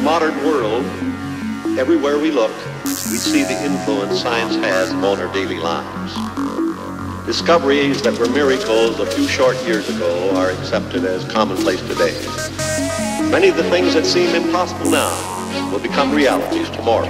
modern world, everywhere we look, we see the influence science has on our daily lives. Discoveries that were miracles a few short years ago are accepted as commonplace today. Many of the things that seem impossible now will become realities tomorrow.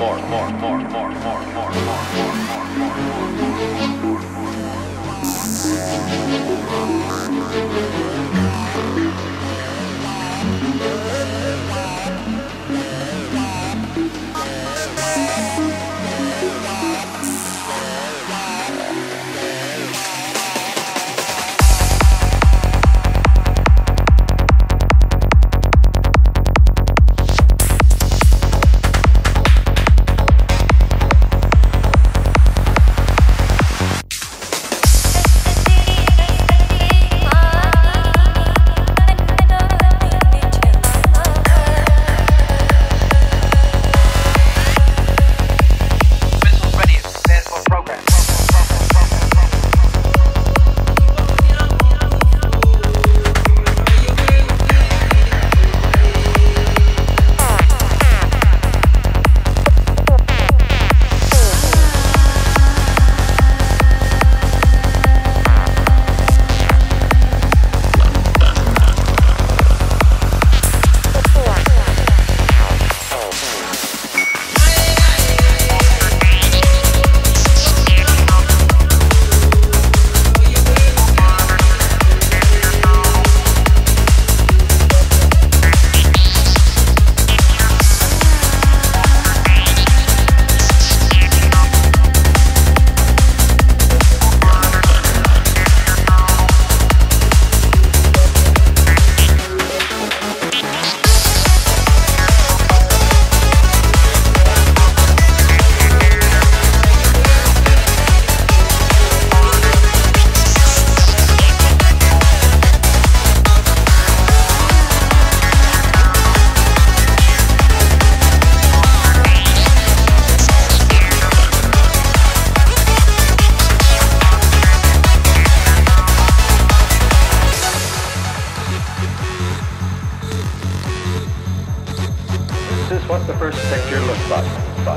what the first picture looks like.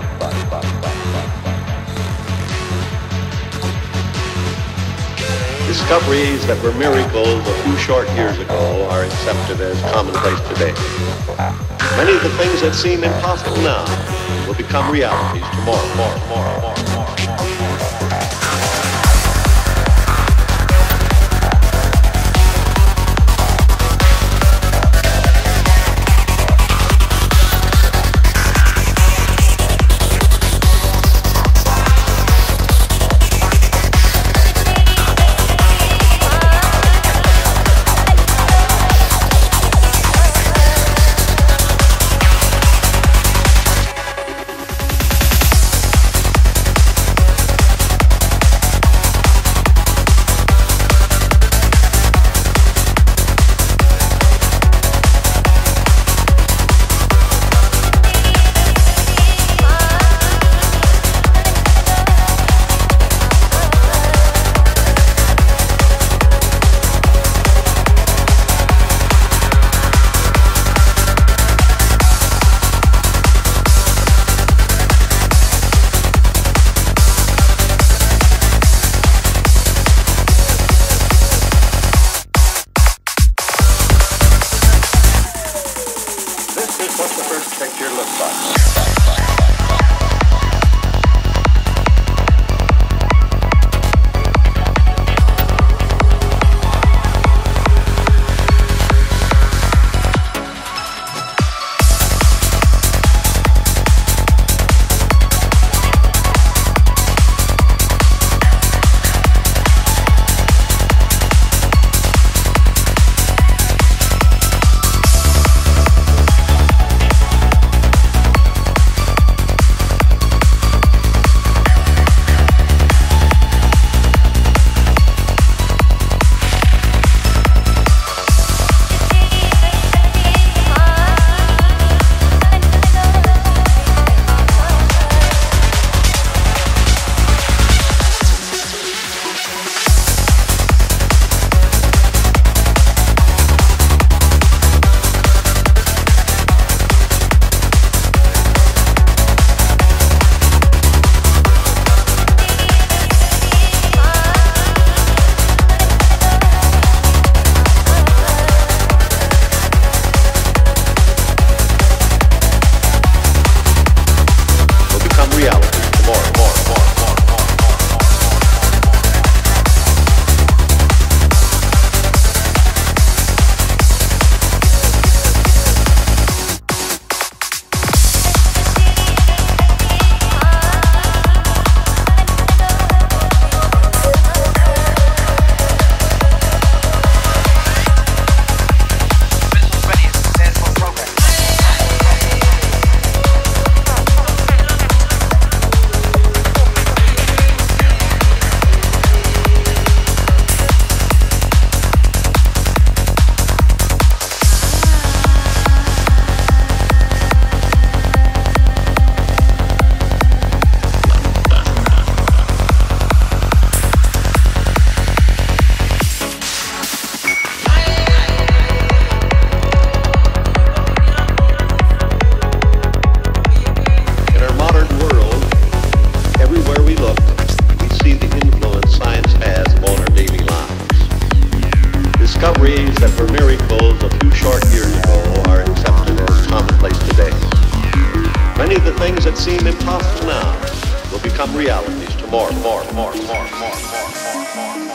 Discoveries that were miracles a few short years ago are accepted as commonplace today. Many of the things that seem impossible now will become realities tomorrow. What the first picture looks like. many of the things that seem impossible now will become realities tomorrow.